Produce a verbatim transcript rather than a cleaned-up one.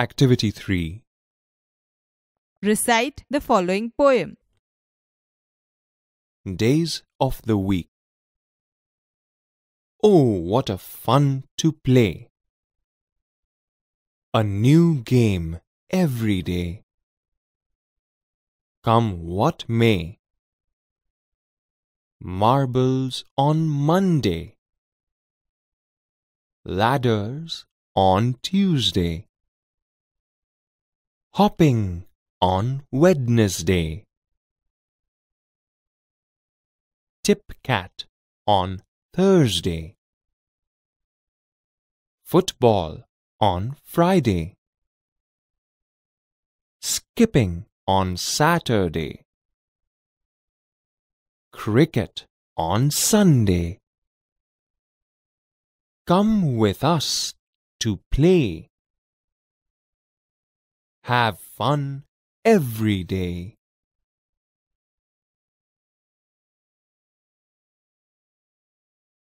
Activity three. Recite the following poem. Days of the week. Oh, what a fun to play! A new game every day. Come what may. Marbles on Monday. Ladders on Tuesday. Hopping on Wednesday. Tip-cat on Thursday. Football on Friday. Skipping on Saturday. Cricket on Sunday. Come with us to play. Have fun every day.